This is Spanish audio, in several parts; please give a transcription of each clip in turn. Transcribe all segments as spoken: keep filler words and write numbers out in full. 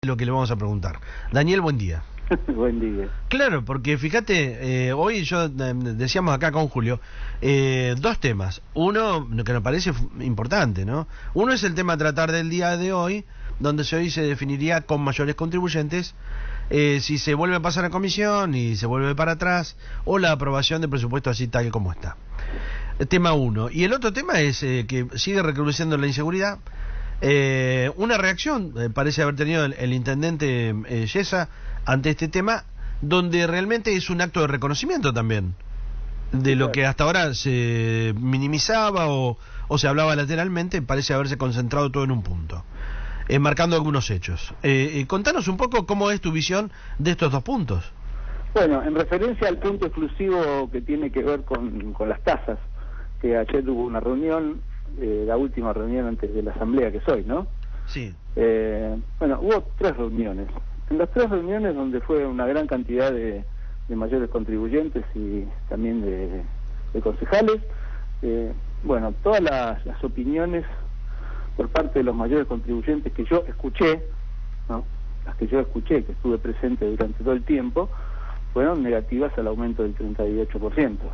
Lo que le vamos a preguntar. Daniel, buen día. Buen día. Claro, porque fíjate, eh, hoy yo eh, decíamos acá con Julio, eh, dos temas. Uno que nos parece importante, ¿no? Uno es el tema a tratar del día de hoy, donde hoy se definiría con mayores contribuyentes eh, si se vuelve a pasar a comisión y se vuelve para atrás, o la aprobación del presupuesto así tal como está. El tema uno. Y el otro tema es eh, que sigue recrudeciendo la inseguridad. Eh, una reacción eh, parece haber tenido el, el intendente eh, Yesa ante este tema, donde realmente es un acto de reconocimiento también de lo que hasta ahora se minimizaba o, o se hablaba lateralmente. Parece haberse concentrado todo en un punto, eh, marcando algunos hechos. Eh, eh, contanos un poco cómo es tu visión de estos dos puntos. Bueno, en referencia al punto exclusivo que tiene que ver con, con las tasas, que ayer hubo una reunión, eh, la última reunión antes de la asamblea que soy, ¿no? Sí. Eh, bueno, hubo tres reuniones. En las tres reuniones, donde fue una gran cantidad de, de mayores contribuyentes y también de, de concejales, eh, bueno, todas las, las opiniones por parte de los mayores contribuyentes que yo escuché, ¿no? Las que yo escuché, que estuve presente durante todo el tiempo, fueron negativas al aumento del treinta y ocho por ciento.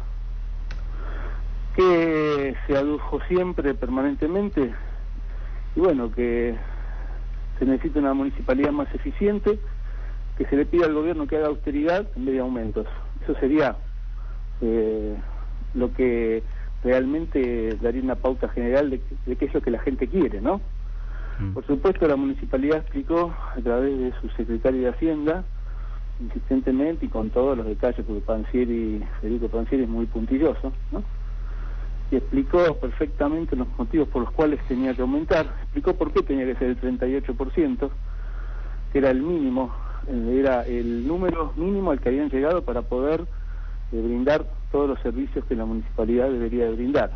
Que se adujo siempre, permanentemente, y bueno, que se necesita una municipalidad más eficiente, que se le pida al gobierno que haga austeridad en vez de aumentos. Eso sería eh, lo que realmente daría una pauta general de, de qué es lo que la gente quiere, ¿no? Mm. Por supuesto, la municipalidad explicó a través de su secretario de Hacienda, insistentemente y con todos los detalles, porque Pansieri, Federico Pansieri es muy puntilloso, ¿no? Y explicó perfectamente los motivos por los cuales tenía que aumentar, explicó por qué tenía que ser el treinta y ocho por ciento, que era el mínimo, era el número mínimo al que habían llegado para poder eh, brindar todos los servicios que la municipalidad debería de brindar.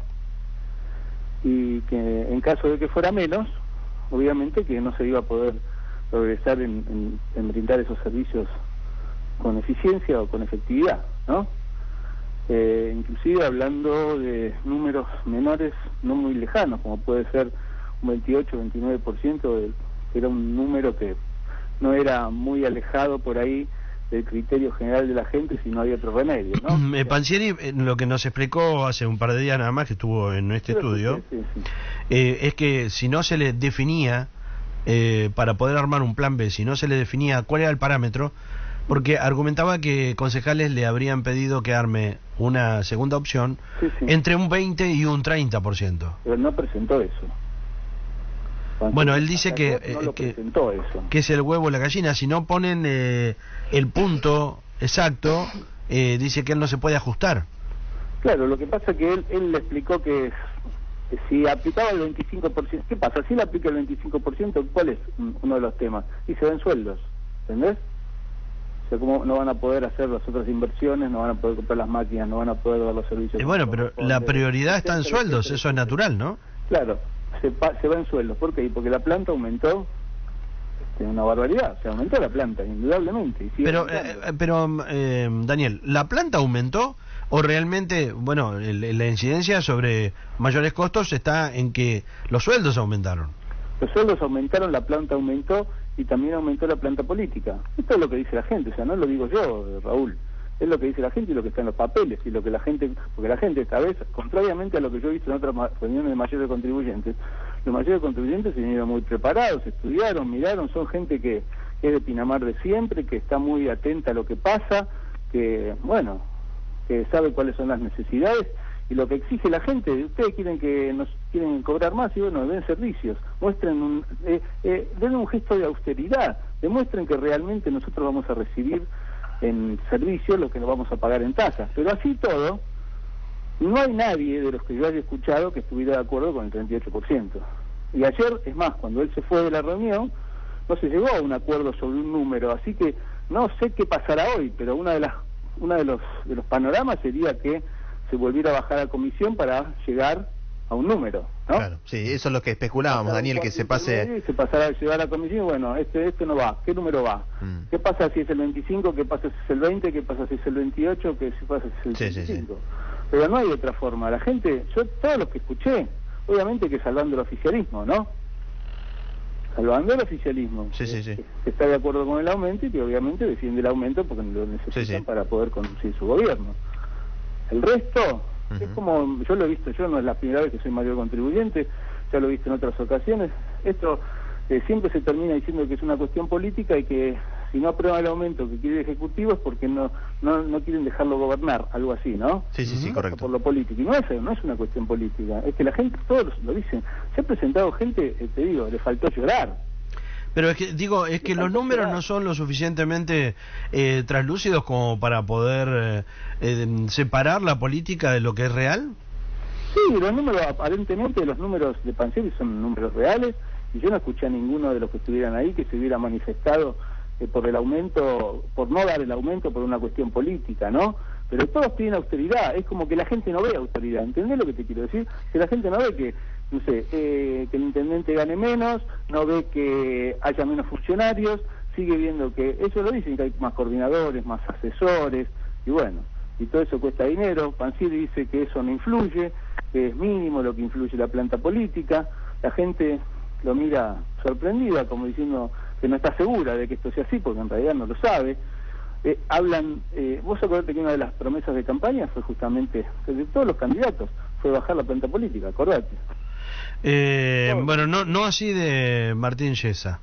Y que en caso de que fuera menos, obviamente que no se iba a poder progresar en, en, en brindar esos servicios con eficiencia o con efectividad, ¿no? Eh, inclusive hablando de números menores no muy lejanos, como puede ser un veintiocho, veintinueve por ciento, que era un número que no era muy alejado por ahí del criterio general de la gente si no había otro remedio, ¿no? Eh, Pansieri, eh, lo que nos explicó hace un par de días nada más que estuvo en este Pero estudio, sí, sí, sí. Eh, es que si no se le definía, eh, para poder armar un plan B, si no se le definía cuál era el parámetro, porque argumentaba que concejales le habrían pedido que arme una segunda opción sí, sí. entre un veinte y un treinta por ciento. Pero no presentó eso. Cuando bueno, él dice que, no lo que, presentó eso. que es el huevo o la gallina. Si no ponen eh, el punto exacto, eh, dice que él no se puede ajustar. Claro, lo que pasa es que él, él le explicó que, que si aplicaba el veinticinco por ciento, ¿qué pasa? Si él aplica el veinticinco por ciento, ¿cuál es uno de los temas? Y se ven sueldos, ¿entendés? O sea, ¿cómo no van a poder hacer las otras inversiones, no van a poder comprar las máquinas, no van a poder dar los servicios? Eh, bueno, pero la prioridad está en sueldos, eso es natural, ¿no? Claro, se, pa se va en sueldos. ¿Por qué? Porque la planta aumentó este, una barbaridad, se aumentó la planta, indudablemente. Y pero, eh, pero eh, Daniel, ¿la planta aumentó o realmente, bueno, el, la incidencia sobre mayores costos está en que los sueldos aumentaron? Los sueldos aumentaron, la planta aumentó y también aumentó la planta política. Esto es lo que dice la gente, o sea, no lo digo yo, Raúl. Es lo que dice la gente y lo que está en los papeles y lo que la gente, porque la gente esta vez, contrariamente a lo que yo he visto en otras reuniones de mayores contribuyentes, los mayores contribuyentes se vinieron muy preparados, estudiaron, miraron, son gente que, que es de Pinamar de siempre, que está muy atenta a lo que pasa, que, bueno, que sabe cuáles son las necesidades y lo que exige la gente. Ustedes quieren que nos quieren cobrar más y bueno, den servicios, muestren un, eh, eh, den un gesto de austeridad, demuestren que realmente nosotros vamos a recibir en servicio lo que nos vamos a pagar en tasas. Pero así todo, no hay nadie de los que yo haya escuchado que estuviera de acuerdo con el treinta y ocho por ciento. Y ayer, es más, cuando él se fue de la reunión, no se llegó a un acuerdo sobre un número, así que no sé qué pasará hoy, pero una de las una de los de los panoramas sería que se volviera a bajar a comisión para llegar a un número, ¿no? Claro, sí, eso es lo que especulábamos, pasar Daniel, que se pase... Se pasará a llegar a la comisión, bueno, este este no va, ¿qué número va? Mm. ¿Qué pasa si es el veinticinco? ¿Qué pasa si es el veinte? ¿Qué pasa si es el veintiocho? ¿Qué pasa si es el veinticinco? Sí, sí, sí. Pero no hay otra forma, la gente, yo todos los que escuché, obviamente que salvando el oficialismo, ¿no? salvando el oficialismo, Sí, sí, sí. que, que está de acuerdo con el aumento y que obviamente defiende el aumento porque lo necesitan Sí, sí. para poder conducir su gobierno. El resto, Ujú. es como, yo lo he visto, yo no es la primera vez que soy mayor contribuyente, ya lo he visto en otras ocasiones, esto eh, siempre se termina diciendo que es una cuestión política y que si no aprueban el aumento que quiere el Ejecutivo es porque no, no, no quieren dejarlo gobernar, algo así, ¿no? Sí, sí, sí, Pasa correcto. Por lo político, y no es, no es una cuestión política, es que la gente, todos lo dicen, se ha presentado gente, eh, te digo, le faltó llorar. Pero es que, digo, es que los números no son lo suficientemente eh, translúcidos como para poder eh, eh, separar la política de lo que es real. Sí, los números, aparentemente los números de Pansieri son números reales, y yo no escuché a ninguno de los que estuvieran ahí que se hubiera manifestado eh, por el aumento, por no dar el aumento por una cuestión política, ¿no? Pero todos piden austeridad, es como que la gente no ve austeridad, ¿entendés lo que te quiero decir? Que la gente no ve que, no sé, eh, que el intendente gane menos, no ve que haya menos funcionarios, sigue viendo que, eso lo dicen, que hay más coordinadores, más asesores, y bueno, y todo eso cuesta dinero. Pansieri dice que eso no influye, que es mínimo lo que influye la planta política, la gente lo mira sorprendida, como diciendo que no está segura de que esto sea así, porque en realidad no lo sabe. Eh, hablan, eh, vos acordate que una de las promesas de campaña fue justamente, de todos los candidatos, fue bajar la planta política, acordate. Eh, No. bueno, no no así de Martín Yesa.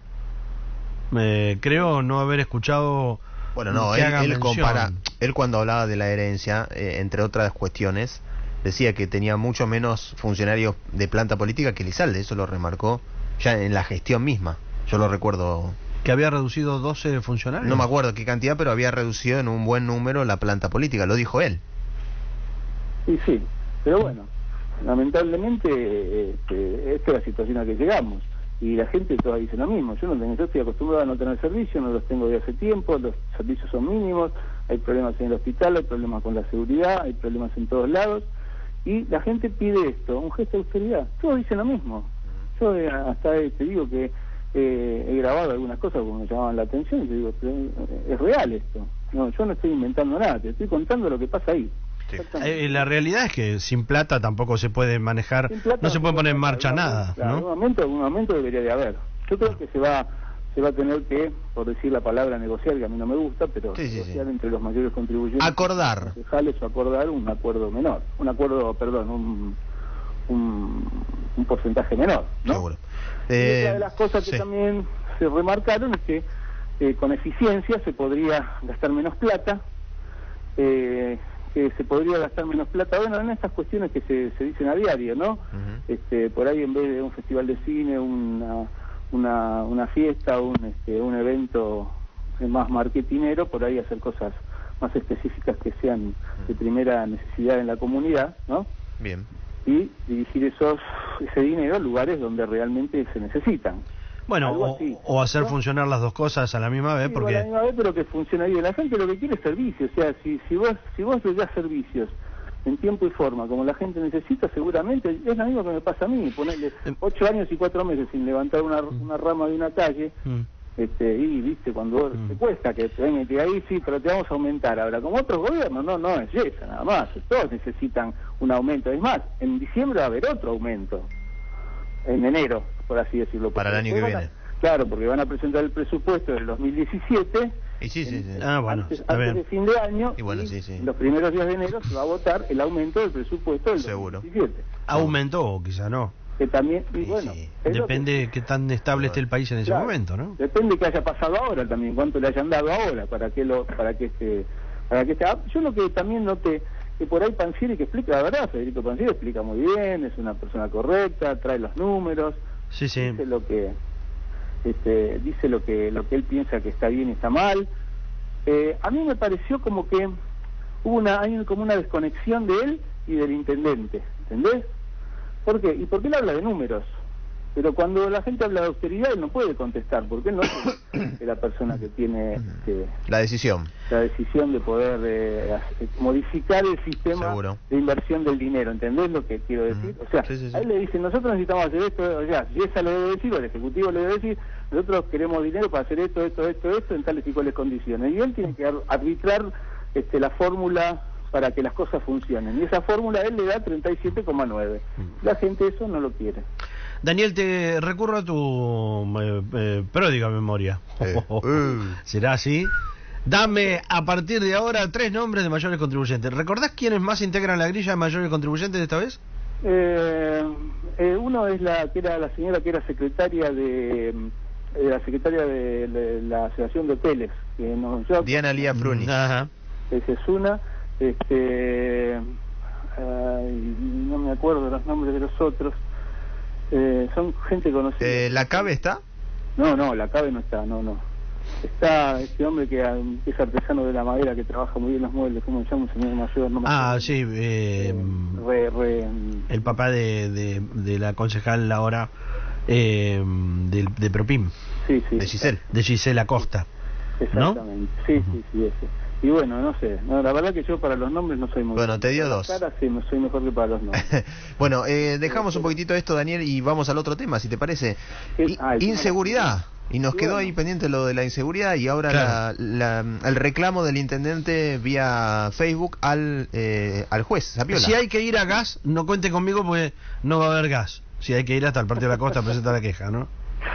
Eh, creo no haber escuchado. Bueno, no, que él, haga él mención. compara, él cuando hablaba de la herencia, eh, entre otras cuestiones, decía que tenía mucho menos funcionarios de planta política que Elizalde, eso lo remarcó ya en la gestión misma, yo lo recuerdo, Que había reducido doce funcionarios. no me acuerdo qué cantidad, pero había reducido en un buen número la planta política, lo dijo él. Sí, sí, pero bueno, lamentablemente este, esta es la situación a que llegamos, y la gente toda dice lo mismo. Yo no tengo, yo estoy acostumbrado a no tener servicios, no los tengo de hace tiempo, los servicios son mínimos, hay problemas en el hospital, hay problemas con la seguridad, hay problemas en todos lados, y la gente pide esto, un gesto de austeridad. Todos dicen lo mismo. Yo eh, hasta eh, te digo que eh, he grabado algunas cosas que me llamaban la atención y te digo, pero, eh, es real esto. No, yo no estoy inventando nada, te estoy contando lo que pasa ahí. Sí. Eh, la realidad es que sin plata tampoco se puede manejar, Sin plata no se puede poner en plata, marcha algún- nada, claro, ¿no? algún momento, algún momento debería de haber. Yo creo que se va se va a tener que, por decir la palabra negociar, que a mí no me gusta, pero Sí, sí, negociar sí. entre los mayores contribuyentes, Acordar. los concejales, o acordar un acuerdo menor, un acuerdo, perdón, un un, un porcentaje menor, ¿no? Seguro. Y Eh, otra de las cosas que sí. también se remarcaron es que eh, con eficiencia se podría gastar menos plata, eh, que se podría gastar menos plata, bueno, en estas cuestiones que se, se dicen a diario, ¿no? Ujú. Este, por ahí en vez de un festival de cine, una una, una fiesta, un este, un evento más marketinero, por ahí hacer cosas más específicas que sean de primera necesidad en la comunidad, ¿no? Bien. Y dirigir esos ese dinero a lugares donde realmente se necesitan. Bueno, Algo o, así, o hacer ¿no? funcionar las dos cosas a la misma vez, Sí, porque a la misma vez, pero que funcione bien. La gente lo que quiere es servicio, o sea, si si vos si vos le das servicios en tiempo y forma, como la gente necesita, seguramente es lo mismo que me pasa a mí, ponerle ocho años y cuatro meses sin levantar una, una rama de una calle, Mm. este y viste, cuando vos- Mm. te cuesta que te vengan y te digan, ahí sí, pero te vamos a aumentar. Ahora, como otros gobiernos, no, no es esa nada más, todos necesitan un aumento. Es más, en diciembre va a haber otro aumento, en enero, por así decirlo. Para el Porque año que van a- viene. Claro, porque van a presentar el presupuesto del dos mil diecisiete. Y sí, sí, sí. Ah, bueno, antes, está antes bien. de fin de año, Y bueno, sí, sí. en los primeros días de enero se va a votar el aumento del presupuesto del Seguro. dos mil diecisiete. Aumentó o quizá no. Que también, y Sí, bueno, sí. es lo Depende de qué tan estable esté el país en que- ese claro, momento, ¿no? Depende que haya pasado ahora también, cuánto le hayan dado ahora, para que lo, para que este, para que este, ah, yo lo que también noté, que por ahí Pansieri que explica, la verdad, Federico Pansieri explica muy bien, es una persona correcta, trae los números, Sí, sí. dice lo que este, dice lo que lo que él piensa que está bien y está mal. Eh, a mí me pareció como que hubo una hay como una desconexión de él y del intendente, ¿entendés? ¿Por qué? Y porque él habla de números, pero cuando la gente habla de austeridad él no puede contestar, porque él no es la persona que tiene este, La decisión. la decisión de poder eh, hacer- modificar el sistema Seguro. de inversión del dinero, ¿entendés lo que quiero decir? Ujú. O sea, Sí, sí, sí. a él le dicen, nosotros necesitamos hacer esto, o sea, si esa le debe decir, o el Ejecutivo le debe decir, nosotros queremos dinero para hacer esto, esto, esto, esto, en tales y cuales condiciones. Y él tiene que ar- arbitrar este, la fórmula para que las cosas funcionen. Y esa fórmula él le da treinta y siete coma nueve. La gente eso no lo quiere. Daniel, te recurro a tu eh, eh, pródiga memoria. Eh, uh. ¿Será así? Dame a partir de ahora tres nombres de mayores contribuyentes. ¿Recordás quiénes más integran la grilla de mayores contribuyentes de esta vez? Eh, eh, uno es la que era la señora que era secretaria de, eh, la secretaria de, de la Asociación de Hoteles. Que no, yo, Diana Lía Fruni. Ajá. Esa es una. Este, ay, no me acuerdo los nombres de los otros. Eh, son gente conocida. Eh, ¿La CABE está? No, no, la CABE no está, no, no. Está este hombre que, que es artesano de la madera, que trabaja muy bien los muebles, ¿cómo se llama? Un señor mayor, no me Ah, acuerdo. sí, eh, Re, re, el papá de, de, de la concejal ahora eh, de, de Propim, sí, sí. De Giselle. de Gisela Costa. Exactamente, sí, sí, sí, ese. Y bueno, no sé, no, la verdad que yo para los nombres no soy muy Bueno, te dio para dos. las caras sí, no soy mejor que para los nombres. Bueno, eh, dejamos un poquitito esto, Daniel, y vamos al otro tema, si te parece. Sí, I- ah, el tema- inseguridad. Y nos Y quedó bueno. ahí pendiente lo de la inseguridad y ahora Claro. la, la- el reclamo del intendente vía Facebook al eh, al juez Zapiola. Si hay que ir a gas, no cuente conmigo porque no va a haber gas. Si hay que ir hasta el Partido de la Costa a presentar la queja, ¿no?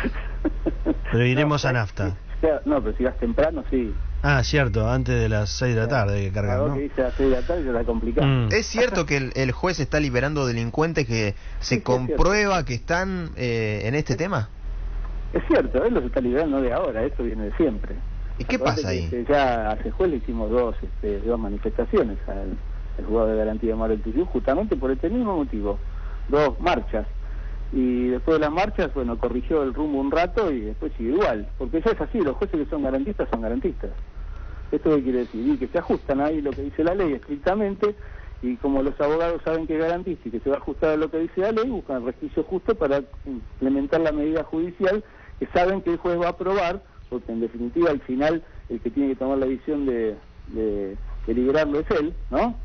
Pero iremos No, a nafta. sí, no, pero si vas temprano, sí. Ah, cierto, antes de las seis de la tarde hay que cargar, Algo ¿no? que dice a las seis de la tarde se la complica. Mm. ¿Es cierto que el, el juez está liberando delincuentes que se Sí, sí, es comprueba que están eh, en este tema? Es cierto, él los está liberando de ahora, esto viene de siempre. ¿Y qué Acordate pasa que, ahí? este, ya hace juez le hicimos dos, este, dos manifestaciones al, al juzgado de garantía de Manuel Tuyú, justamente por este mismo motivo, dos marchas. Y después de las marchas, bueno, corrigió el rumbo un rato y después sigue igual, porque ya es así, los jueces que son garantistas son garantistas. ¿Esto qué quiere decir? Y que se ajustan ahí lo que dice la ley estrictamente, y como los abogados saben que es garantista y que se va a ajustar a lo que dice la ley, buscan el resquicio justo para implementar la medida judicial que saben que el juez va a aprobar, porque en definitiva al final el que tiene que tomar la decisión de, de, de liberarlo es él, ¿no?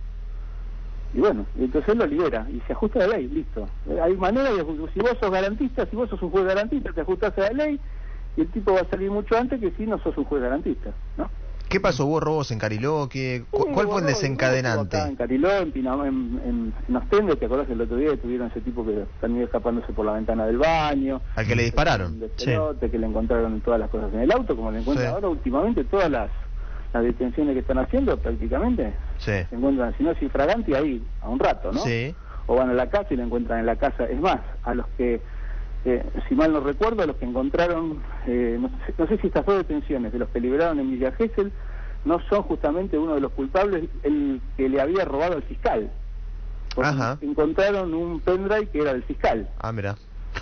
Y bueno, y entonces él lo libera y se ajusta a la ley, listo. Hay manera de, si vos sos garantista, si vos sos un juez garantista, te ajustás a la ley y el tipo va a salir mucho antes que si no sos un juez garantista, ¿no? ¿Qué pasó? ¿Hubo robos en Cariló? ¿Qué, cu- Sí, ¿Cuál fue el bueno, desencadenante? acá en Cariló, en, Pinamá, en, en, en Ostende, ¿te acordás que el otro día tuvieron ese tipo que terminó escapándose por la ventana del baño? ¿Al que le dispararon? De pelote, que le encontraron todas las cosas en el auto, como le encuentran Sí. ahora últimamente todas las, las detenciones que están haciendo prácticamente. Sí. Se encuentran, si no es infragante, ahí, a un rato, ¿no? Sí. O van a la casa y la encuentran en la casa. Es más, a los que, eh, si mal no recuerdo, a los que encontraron, eh, no, sé, no sé si estas dos detenciones de los que liberaron en Villa Gesell, no son justamente uno de los culpables, el que le había robado al fiscal. Porque Ajá. encontraron un pendrive que era del fiscal. Ah, mira.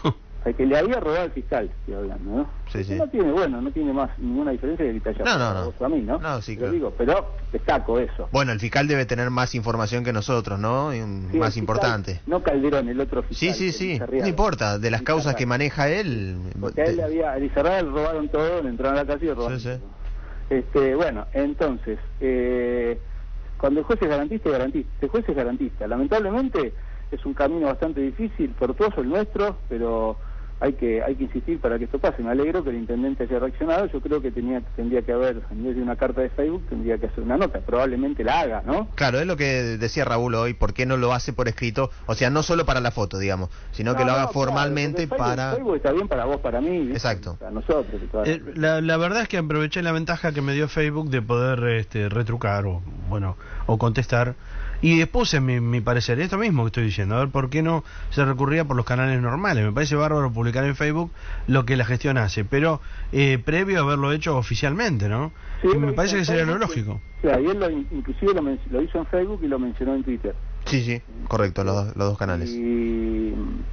El que le había robado al fiscal, estoy hablando, ¿no? Sí, sí. No tiene, bueno, no tiene más ninguna diferencia que te haya No, no, robado no. a vos o a mí, ¿no? No, sí, Pero claro. digo, pero destaco eso. Bueno, el fiscal debe tener más información que nosotros, ¿no? Y un- Sí, el más fiscal, importante. No Calderón, el otro Sí, fiscal. sí, el sí. Lizarriaga. No importa. De las causas que Lizarriaga. maneja él. Porque a él le había, a Lizarraga le robaron todo, le entraron a la casa y le robaron Sí, sí. todo. Este, bueno, entonces, eh, cuando el juez es garantista, es garantista. El juez es garantista. Lamentablemente es un camino bastante difícil, tortuoso el nuestro, pero hay que hay que insistir para que esto pase. Me alegro que el intendente haya reaccionado. Yo creo que tenía tendría que haber, en vez de una carta de Facebook, tendría que hacer una nota. Probablemente la haga, ¿no? Claro, es lo que decía Raúl hoy, ¿por qué no lo hace por escrito? O sea, no solo para la foto, digamos, sino que No, lo haga no, formalmente claro, porque para... Facebook, Facebook está bien para vos, para mí, ¿viste? Exacto. Para nosotros. y todas las Eh, la, la verdad es que aproveché la ventaja que me dio Facebook de poder este, retrucar o bueno o contestar y puse mi, mi parecer, esto mismo que estoy diciendo, a ver por qué no se recurría por los canales normales. Me parece bárbaro publicar en Facebook lo que la gestión hace, pero eh, previo a haberlo hecho oficialmente, ¿no? Sí, Y lo me hizo parece en que sería lo Facebook, lógico. O sea, y él lo, inclusive lo, men- lo hizo en Facebook y lo mencionó en Twitter. Sí, sí, correcto, los, dos- los dos canales. Y,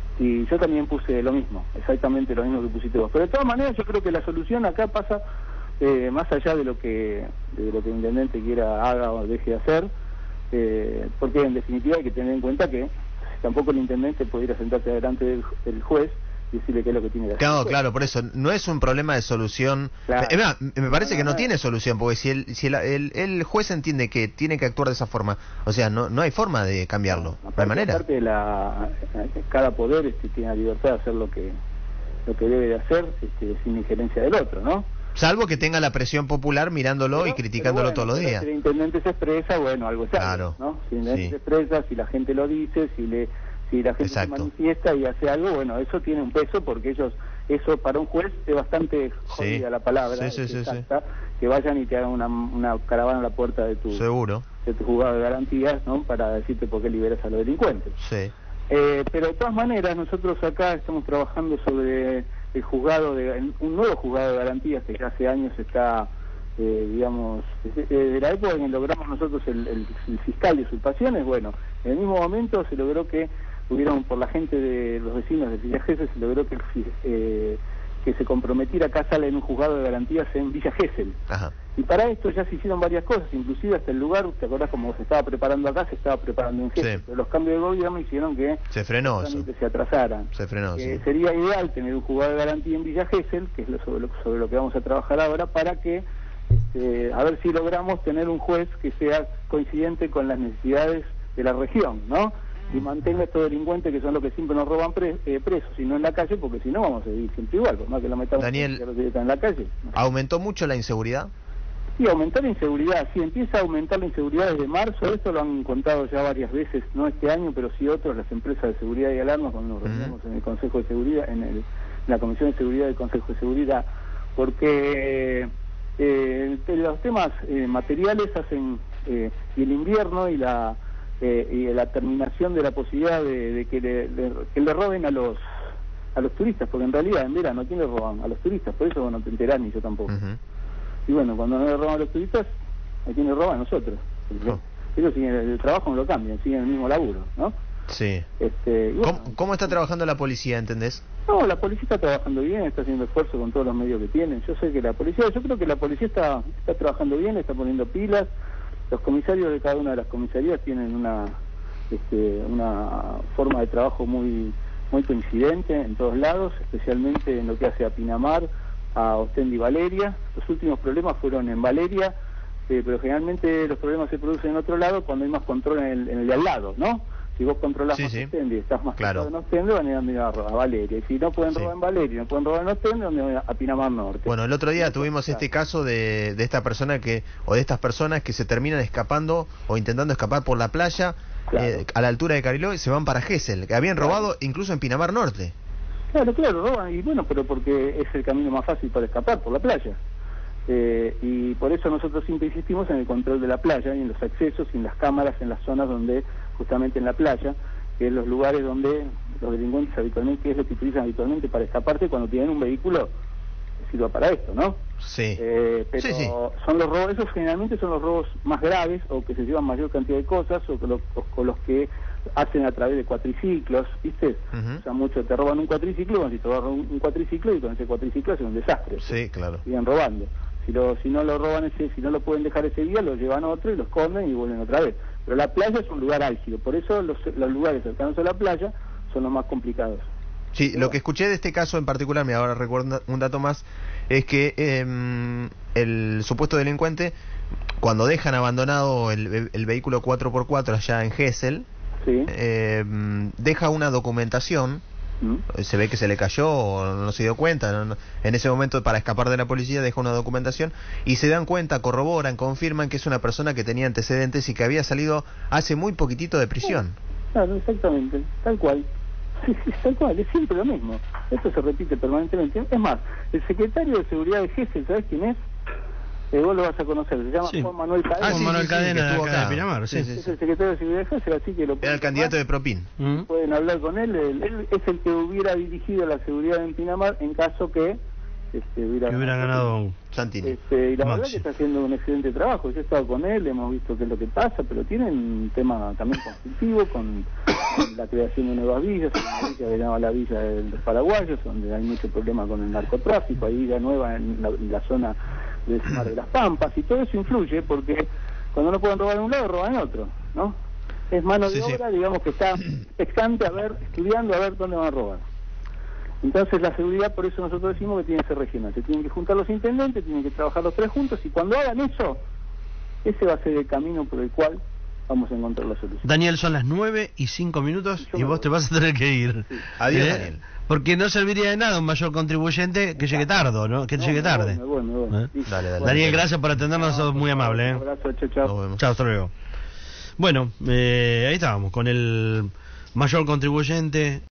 y yo también puse lo mismo, exactamente lo mismo que pusiste vos. Pero de todas maneras yo creo que la solución acá pasa eh, más allá de lo que de lo que el intendente quiera, haga o deje de hacer, eh, porque en definitiva hay que tener en cuenta que tampoco el intendente puede ir a sentarse delante del, del juez y decirle qué es lo que tiene que hacer. Claro, claro, por eso, no es un problema de solución. Claro. Es más, me parece No, que no, no no. tiene solución, porque si el, si el, el, el juez entiende que tiene que actuar de esa forma, o sea, no, no hay forma de cambiarlo, no hay Aparte- manera. aparte de la, cada poder este, tiene la libertad de hacer lo que lo que debe de hacer este, sin injerencia del otro, ¿no? Salvo que tenga la presión popular mirándolo Pero- y criticándolo pero bueno, todos los pero días. Si el intendente se expresa, bueno, algo es algo, Claro, ¿no? Si el intendente sí. se expresa, si la gente lo dice, si le Si la gente Exacto. se manifiesta y hace algo, bueno, eso tiene un peso porque ellos, eso para un juez es bastante jodida Sí. la palabra, Sí, sí, es sí, exacta, que vayan y te hagan una, una caravana a la puerta de tu, Seguro. de tu juzgado de garantías, ¿no? Para decirte por qué liberas a los delincuentes. Sí. Eh, pero de todas maneras, nosotros acá estamos trabajando sobre el juzgado, de un nuevo juzgado de garantías que ya hace años está, eh, digamos, desde, desde la época en que logramos nosotros el, el, el fiscal de usurpaciones, bueno, en el mismo momento se logró que hubieron, por la gente de los vecinos de Villa Gesell, se logró que, eh, que se comprometiera acá sala en un juzgado de garantías en Villa Gesell. Ajá. Y para esto ya se hicieron varias cosas, inclusive hasta el lugar, ¿te acordás cómo se estaba preparando acá? Se estaba preparando en Gesell, Sí. pero los cambios de gobierno hicieron que Se frenó eso. se atrasaran. Se frenó, Eh, sí. sería ideal tener un juzgado de garantía en Villa Gesell, que es lo sobre, lo, sobre lo que vamos a trabajar ahora, para que, este, a ver si logramos tener un juez que sea coincidente con las necesidades de la región, ¿no? Y mantenga a estos delincuentes que son los que siempre nos roban pre, eh, presos, y no en la calle, porque si no vamos a vivir siempre igual, por más que lo metamos Daniel, que los que están en la calle. ¿Aumentó mucho la inseguridad? Sí, aumentar la inseguridad, sí, empieza a aumentar la inseguridad desde marzo, esto lo han contado ya varias veces, no este año, pero sí otros, las empresas de seguridad y alarmas, cuando nos reunimos uh-huh. en el Consejo de Seguridad, en, el, en la Comisión de Seguridad del Consejo de Seguridad, porque eh, los temas eh, materiales hacen, eh, y el invierno y la eh, y la terminación de la posibilidad de, de que, le, le, que le roben a los a los turistas, porque en realidad en verano, ¿a quién le roban? A los turistas, por eso vos no te enterás ni yo tampoco. Uh-huh. Y bueno, cuando no le roban a los turistas, ¿a quién le roban? A nosotros. Oh. Ellos siguen, el trabajo no lo cambian, siguen el mismo laburo, ¿no? Sí. Este, y bueno, ¿Cómo, ¿Cómo está trabajando la policía, entendés? No, la policía está trabajando bien, está haciendo esfuerzo con todos los medios que tienen. Yo sé que la policía, yo creo que la policía está, está trabajando bien, está poniendo pilas. Los comisarios de cada una de las comisarías tienen una, este, una forma de trabajo muy, muy coincidente en todos lados, especialmente en lo que hace a Pinamar, a Ostende y Valeria. Los últimos problemas fueron en Valeria, eh, pero generalmente los problemas se producen en otro lado cuando hay más control en el, en el de al lado, ¿no? Si vos controlás sí, más sí. Ostende y estás más claro. en Ostende, van a ir a, a Valeria. Y si no pueden sí. robar en Valeria, no pueden robar en Ostende, van a Pinamar Norte. Bueno, el otro día tuvimos este caso de, de esta persona que, o de estas personas que se terminan escapando o intentando escapar por la playa, claro. eh, a la altura de Cariló, y se van para Gesell, que habían robado claro. incluso en Pinamar Norte. Claro, claro, roban, y bueno, pero porque es el camino más fácil para escapar, por la playa. Eh, y por eso nosotros siempre insistimos en el control de la playa y en los accesos y en las cámaras en las zonas donde, justamente en la playa, que es los lugares donde los delincuentes habitualmente, que es lo que utilizan habitualmente para escaparse cuando tienen un vehículo que sirva para esto, ¿no? Sí. Eh, pero sí, sí. son los robos, esos generalmente son los robos más graves o que se llevan mayor cantidad de cosas o con los, con los que hacen a través de cuatriciclos, ¿viste? Uh-huh. O sea, muchos te roban un cuatriciclo, bueno, si te roban un, un cuatriciclo y con ese cuatriciclo es un desastre. Sí, claro. Siguen robando. Si, lo, si no lo roban ese, si no lo pueden dejar ese día, lo llevan a otro y lo esconden y vuelven otra vez. Pero la playa es un lugar álgido, por eso los, los lugares cercanos a la playa son los más complicados. Sí, lo que escuché de este caso en particular, me ahora recuerdo un dato más, es que eh, el supuesto delincuente, cuando dejan abandonado el, el vehículo cuatro por cuatro allá en Gesell, sí. eh, deja una documentación, ¿Mm? se ve que se le cayó o no se dio cuenta, no, no, en ese momento para escapar de la policía deja una documentación y se dan cuenta, corroboran, confirman que es una persona que tenía antecedentes y que había salido hace muy poquitito de prisión. Claro, exactamente, tal cual. Sí, sí, tal cual, es siempre lo mismo. Esto se repite permanentemente. Es más, el secretario de Seguridad de Gesell, ¿sabes quién es? Eh, vos lo vas a conocer, se llama sí. Juan Manuel Cadena. Ah, Juan Manuel sí, sí, Cadena, que estuvo acá acá de Pinamar, sí. Es sí, sí. el secretario de Seguridad de Gesell, así que lo era el candidato de Propin. Uh-huh. Pueden hablar con él, él, él es el que hubiera dirigido la seguridad en Pinamar en caso que este, hubiera, que hubiera ganado Santini. Este, y la Maxi. verdad que está haciendo un excelente trabajo. Yo he estado con él, hemos visto qué es lo que pasa, pero tienen un tema también conflictivo con, con la creación de nuevas villas, una villa que se llama la Villa de los Paraguayos, donde hay mucho problema con el narcotráfico, hay villa nueva en la, en la zona del Mar de las Pampas, y todo eso influye porque cuando no pueden robar en un lado, roban en otro, ¿no? Es mano de sí, obra, sí. digamos que está expectante a ver, estudiando a ver dónde van a robar. Entonces la seguridad, por eso nosotros decimos que tiene que ser regional, se tienen que juntar los intendentes, tienen que trabajar los tres juntos, y cuando hagan eso, ese va a ser el camino por el cual vamos a encontrar la solución. Daniel, son las nueve y cinco minutos y, y vos voy. te vas a tener que ir. Sí. Adiós, ¿Eh? Daniel. Porque no serviría de nada un mayor contribuyente que llegue tarde, ¿no? Que no, llegue tarde. Me voy, me voy, me voy. ¿Eh? Dale, dale, Daniel, dale. gracias por atendernos, sos muy amable. ¿eh? Un abrazo, chao, chao. Nos vemos. Chao, hasta luego. Bueno, eh, ahí estábamos con el mayor contribuyente